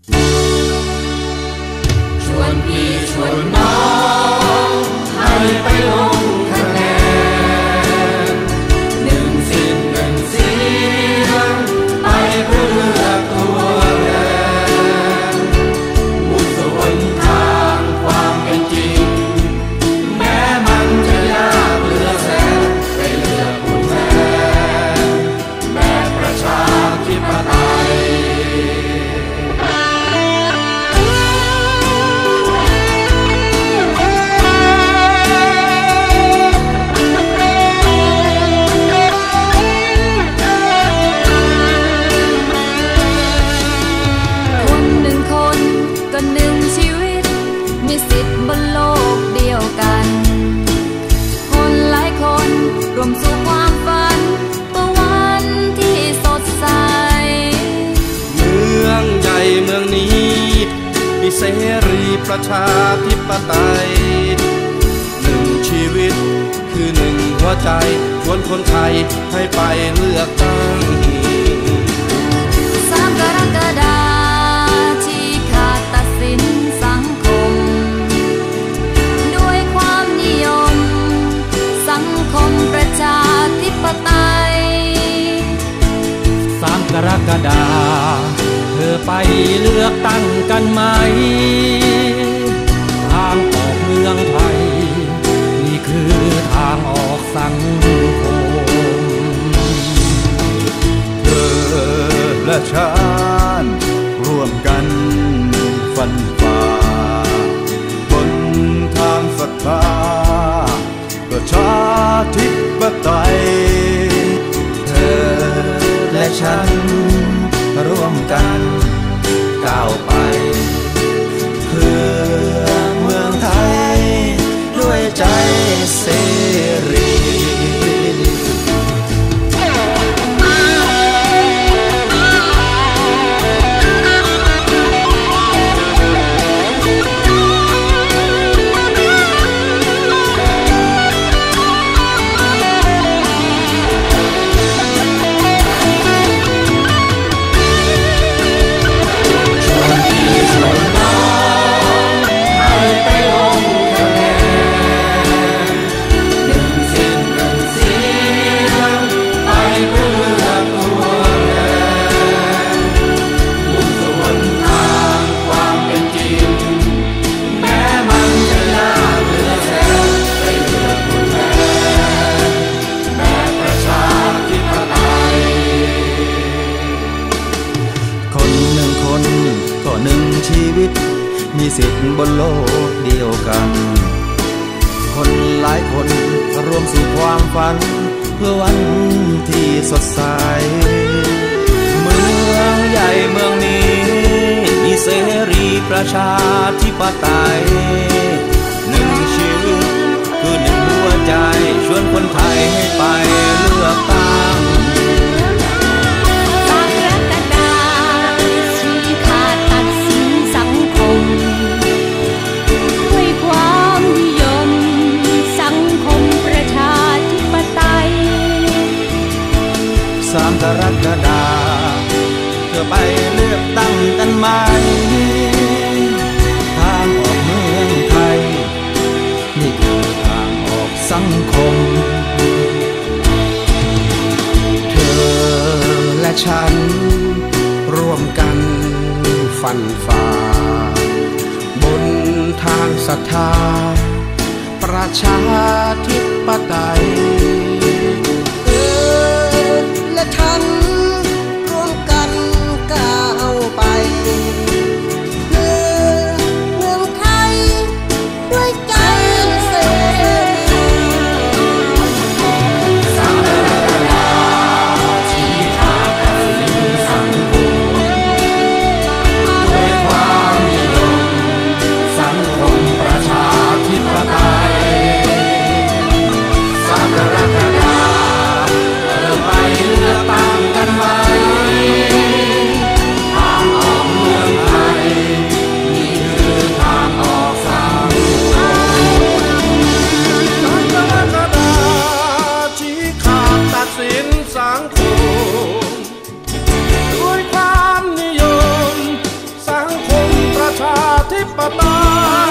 ชวนพี่ชวนน้องให้ไปลงคะแนนหนึ่งสิ้นหนึ่งเสียงไปเพื่อเลือกตัวแทนมุ่งสู่หนทางความเป็นจริงแม้มันจะยากเหลือแสนไปเลือกผู้แทนแบบประชาธิปไตยสิทธิ์บนโลกเดียวกันคนหลายคนรวมสู่ความฝันเพื่อวันที่สดใสเมืองใหญ่เมืองนี้มีเสรีประชาธิปไตยหนึ่งชีวิตคือหนึ่งหัวใจชวนคนไทยให้ไปเลือกตั้ง 3 กรกฎาคมที่ขาดตัดสินสังคมสังคมประชาธิปไตย 3 กรกฎาคมเธอไปเลือกตั้งกันไหมทางออกเมืองไทยนี่คือทางออกสังคมเธอและฉันร่วมกันฟันฝ่าบนทางศรัทธาประชาธิปไตยเธอและฉันร่วมกันก้าวไปเพื่อเมืองไทยด้วยใจเสรีมีสิทธิ์บนโลกเดียวกันคนหลายคนรวมสู่ความฝันเพื่อวันที่สดใสเมืองใหญ่เมืองนี้มีเสรีประชาธิปไตยหนึ่งชีวิตคือหนึ่งหัวใจชวนคนไทยให้ไปเลือกตั้ง3 กรกฎาคมเธอไปเลือกตั้งกันไหมทางออกเมืองไทยนี่คือทางออกสังคมเธอและฉันร่วมกันฟันฝ่าบนทางศรัทธาประชาธิปไตยและฉันร่วมกันก้าวไปเพื่อเมืองไทยด้วยใจเสรี 3 กรกฎาคมที่ขาดตัดสินสังคมด้วยความนิยมสังคมประชาธิปไตย3 กรกฎาคมปไต